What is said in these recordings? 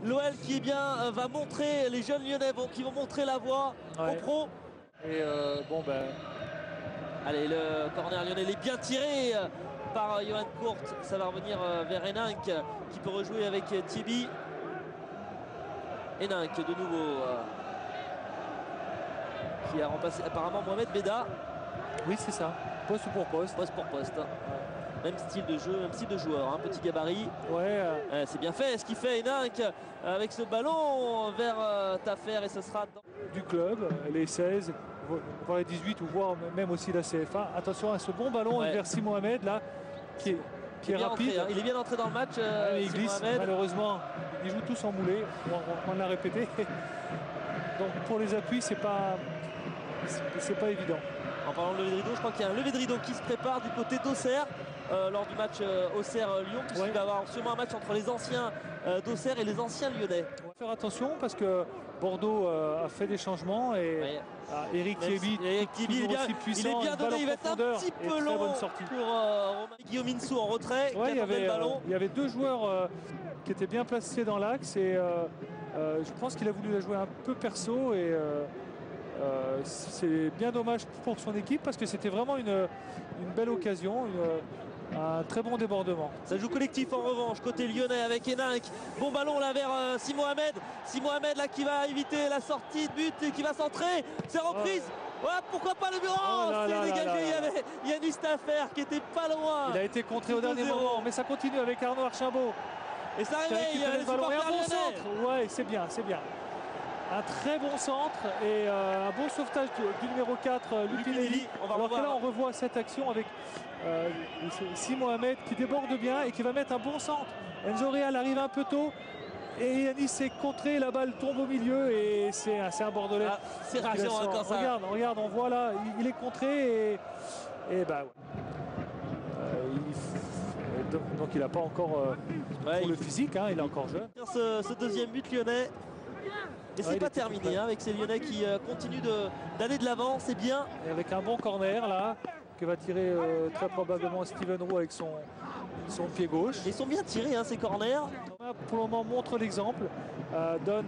L'OL qui va montrer, les jeunes lyonnais qui vont montrer la voie au pro. Et allez, le corner lyonnais est bien tiré par Johan Courte. Ça va revenir vers Héninck qui peut rejouer avec Thierry. Héninck de nouveau qui a remplacé apparemment Mohamed Beda. Oui, c'est ça, poste pour poste. Poste pour poste. Même style de jeu, même style de joueur, hein. Petit gabarit. Ouais. C'est bien fait ce qu'il fait Héninck avec ce ballon vers Tafer, et ce sera du club, les 16, voire les 18 ou voire même aussi la CFA. Attention à ce bon ballon vers Si Mohamed là qui est rapide. Entré, hein. Il est bien entré dans le match. Il glisse, malheureusement, ils jouent tous en moulé, on l'a répété. Donc pour les appuis, c'est pas évident. En parlant de lever de rideau, je crois qu'il y a un lever de rideau qui se prépare du côté d'Auxerre lors du match Auxerre-Lyon, puisqu'il va y avoir sûrement un match entre les anciens d'Auxerre et les anciens lyonnais. On va faire attention parce que Bordeaux a fait des changements et Eric Thiebi, il est bien donné, il va être un petit peu long pour Romain Guillaume Insou en retrait. Ouais, il y avait deux joueurs qui étaient bien placés dans l'axe et je pense qu'il a voulu la jouer un peu perso et c'est bien dommage pour son équipe parce que c'était vraiment une belle occasion, un très bon débordement. Ça joue collectif en revanche côté lyonnais avec Héninck. Bon ballon là vers Si Mohamed. Si Mohamed là qui va éviter la sortie de but et qui va centrer. C'est reprise. Ouais, pourquoi pas le bureau. C'est dégagé. Il y avait Yanis Tafer qui était pas loin. Il a été contré au dernier moment, mais ça continue avec Arnaud Archimbaud. Et ça réveille le ballon. Et un bon centre. Ouais, c'est bien, c'est bien. Un très bon centre et un bon sauvetage du numéro 4, Lupinelli. Alors que là, on revoit cette action avec Si Mohamed qui déborde bien et qui va mettre un bon centre. Enzo Real arrive un peu tôt et Yanis s'est contré, la balle tombe au milieu et c'est un Bordelais. C'est rageant encore ça. Regarde, on voit là, il est contré et bah donc il n'a pas encore le physique, hein, il est encore jeune. Ce deuxième but lyonnais. Et c'est pas terminé avec ces Lyonnais qui continuent d'aller de l'avant, c'est bien. Et avec un bon corner là, que va tirer très probablement Steven Roux avec son pied gauche. Ils sont bien tirés ces corners. Pour le moment montre l'exemple, donne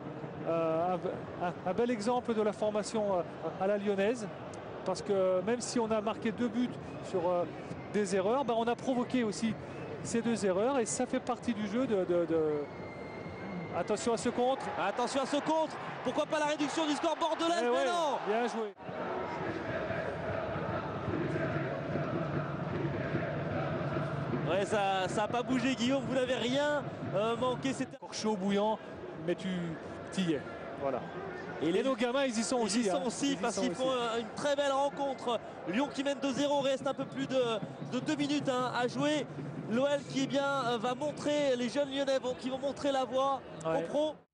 un bel exemple de la formation à la lyonnaise. Parce que même si on a marqué 2 buts sur des erreurs, on a provoqué aussi ces 2 erreurs et ça fait partie du jeu Attention à ce contre. Attention à ce contre. Pourquoi pas la réduction du score bordelais? Mais non. Bien joué. Ouais, ça n'a pas bougé, Guillaume. Vous n'avez rien manqué. C'était chaud, bouillant, mais tu y es. Voilà. Et nos gamins, ils y sont aussi. Ils y sont aussi parce qu'ils font une très belle rencontre. Lyon qui mène 2-0. Reste un peu plus de 2 minutes à jouer. L'OL qui va montrer, les jeunes lyonnais qui vont montrer la voie au pro.